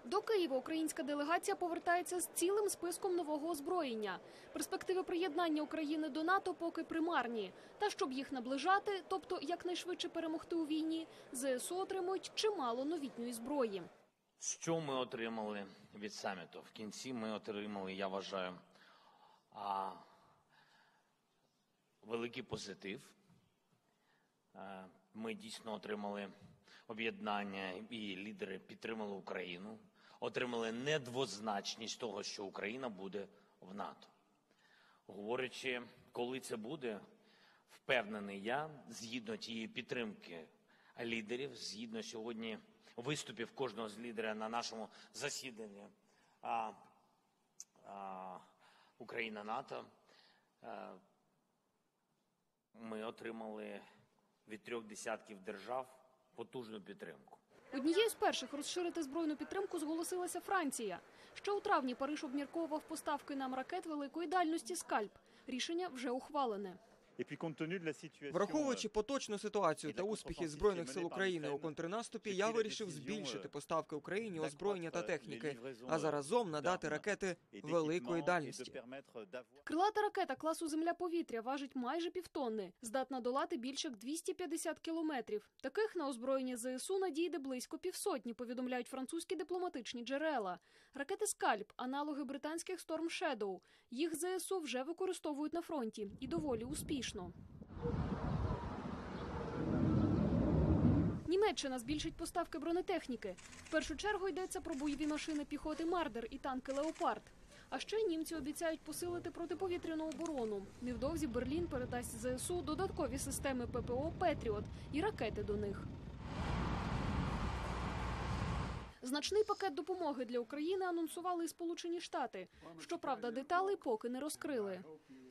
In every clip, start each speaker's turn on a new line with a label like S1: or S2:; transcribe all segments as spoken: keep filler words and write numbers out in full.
S1: До Києва українська делегація повертається з цілим списком нового озброєння. Перспективи приєднання України до НАТО поки примарні. Та щоб їх наближати, тобто якнайшвидше перемогти у війні, ЗСУ отримують чимало новітньої зброї.
S2: Що ми отримали від саміту? В кінці ми отримали, я вважаю, а, великий позитив. А, ми дійсно отримали об'єднання, і лідери підтримали Україну, отримали недвозначність того, що Україна буде в НАТО. Говорячи, коли це буде, впевнений я, згідно тієї підтримки лідерів, згідно сьогодні виступів кожного з лідерів на нашому засіданні а, а, Україна-НАТО, а, ми отримали від трьох десятків держав потужну підтримку.
S1: Однією з перших розширити збройну підтримку зголосилася Франція. Ще у травні Париж обмірковував поставки нам ракет великої дальності «Скальп». Рішення вже ухвалене.
S3: Враховуючи поточну ситуацію та успіхи Збройних сил України у контрнаступі, я вирішив збільшити поставки Україні озброєння та техніки, а заразом надати ракети великої дальності.
S1: Крилата ракета класу «Земля-повітря» важить майже півтонни, здатна долати більше як двісті п'ятдесят кілометрів. Таких на озброєння ЗСУ надійде близько півсотні, повідомляють французькі дипломатичні джерела. Ракети «Скальп» – аналоги британських «Storm Shadow». Їх ЗСУ вже використовують на фронті і доволі успішно. Німеччина збільшить поставки бронетехніки. В першу чергу йдеться про бойові машини піхоти «Мардер» і танки «Леопард». А ще німці обіцяють посилити протиповітряну оборону. Невдовзі Берлін передасть ЗСУ додаткові системи ППО «Петріот» і ракети до них. Значний пакет допомоги для України анонсували і Сполучені Штати. Щоправда, деталей поки не розкрили.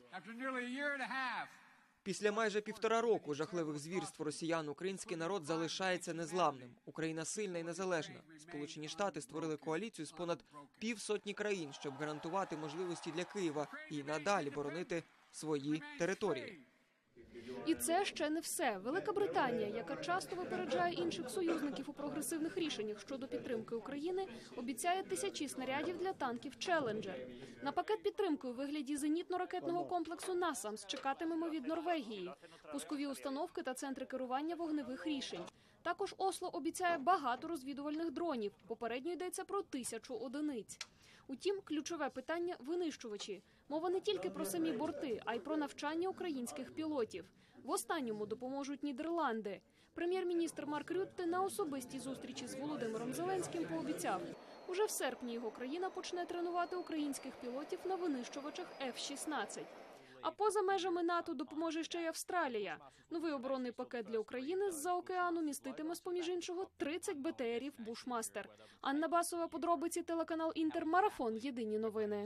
S3: Після майже півтора року жахливих звірств росіян український народ залишається незламним. Україна сильна і незалежна. Сполучені Штати створили коаліцію з понад півсотні країн, щоб гарантувати можливості для Києва і надалі боронити свої території.
S1: І це ще не все. Велика Британія, яка часто випереджає інших союзників у прогресивних рішеннях щодо підтримки України, обіцяє тисячі снарядів для танків «Челенджер». На пакет підтримки у вигляді зенітно-ракетного комплексу «Насамс» чекатимемо від Норвегії, пускові установки та центри керування вогневих рішень. Також Осло обіцяє багато розвідувальних дронів. Попередньо йдеться про тисячу одиниць. Утім, ключове питання – винищувачі. Мова не тільки про самі борти, а й про навчання українських пілотів. В останньому допоможуть Нідерланди. Прем'єр-міністр Марк Рютте на особистій зустрічі з Володимиром Зеленським пообіцяв, уже в серпні його країна почне тренувати українських пілотів на винищувачах еф шістнадцять. А поза межами НАТО допоможе ще й Австралія. Новий оборонний пакет для України з-за океану міститиме, з-поміж іншого, тридцять бе те ерів «Бушмастер». Анна Басова, подробиці, телеканал «Інтер», Марафон, Єдині новини.